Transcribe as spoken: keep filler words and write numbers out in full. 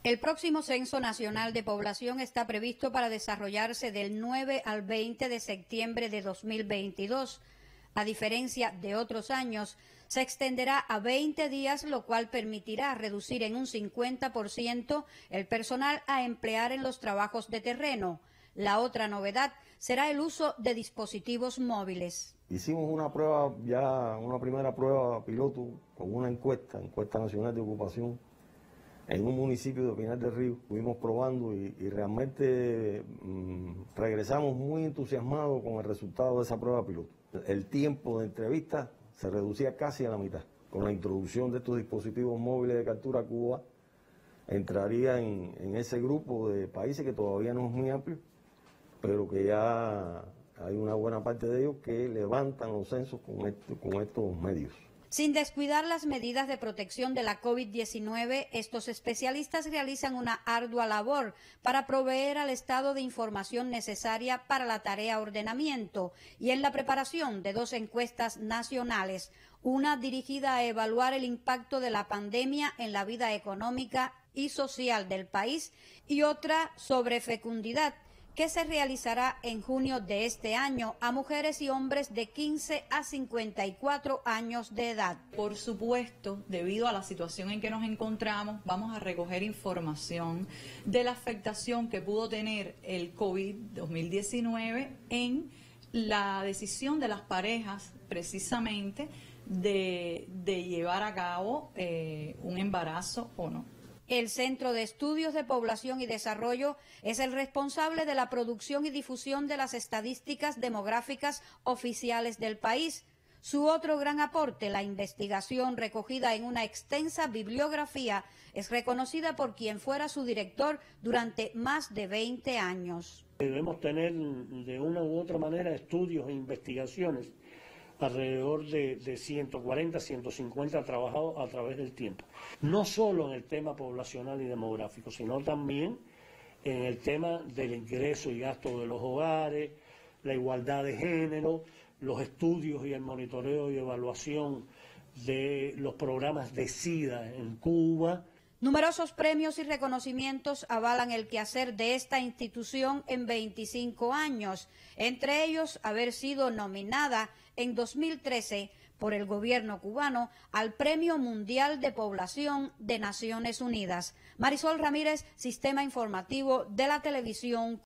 El próximo Censo Nacional de Población está previsto para desarrollarse del nueve al veinte de septiembre de dos mil veintidós. A diferencia de otros años, se extenderá a veinte días, lo cual permitirá reducir en un cincuenta por ciento el personal a emplear en los trabajos de terreno. La otra novedad será el uso de dispositivos móviles. Hicimos una prueba, ya una primera prueba piloto con una encuesta, encuesta nacional de ocupación, en un municipio de Pinar del Río. Estuvimos probando y, y realmente mmm, regresamos muy entusiasmados con el resultado de esa prueba piloto. El tiempo de entrevista se reducía casi a la mitad. Con la introducción de estos dispositivos móviles de captura, Cuba entraría en, en ese grupo de países que todavía no es muy amplio, pero que ya hay una buena parte de ellos que levantan los censos con, esto, con estos medios. Sin descuidar las medidas de protección de la COVID diecinueve, estos especialistas realizan una ardua labor para proveer al Estado de información necesaria para la tarea ordenamiento y en la preparación de dos encuestas nacionales, una dirigida a evaluar el impacto de la pandemia en la vida económica y social del país y otra sobre fecundidad, que se realizará en junio de este año a mujeres y hombres de quince a cincuenta y cuatro años de edad. Por supuesto, debido a la situación en que nos encontramos, vamos a recoger información de la afectación que pudo tener el COVID dos mil diecinueve en la decisión de las parejas, precisamente, de, de llevar a cabo eh, un embarazo o no. El Centro de Estudios de Población y Desarrollo es el responsable de la producción y difusión de las estadísticas demográficas oficiales del país. Su otro gran aporte, la investigación recogida en una extensa bibliografía, es reconocida por quien fuera su director durante más de veinte años. Debemos tener de una u otra manera estudios e investigaciones alrededor de, de ciento cuarenta, ciento cincuenta trabajados a través del tiempo. No solo en el tema poblacional y demográfico, sino también en el tema del ingreso y gasto de los hogares, la igualdad de género, los estudios y el monitoreo y evaluación de los programas de SIDA en Cuba. Numerosos premios y reconocimientos avalan el quehacer de esta institución en veinticinco años, entre ellos haber sido nominada en dos mil trece por el gobierno cubano al Premio Mundial de Población de Naciones Unidas. Marisol Ramírez, Sistema Informativo de la Televisión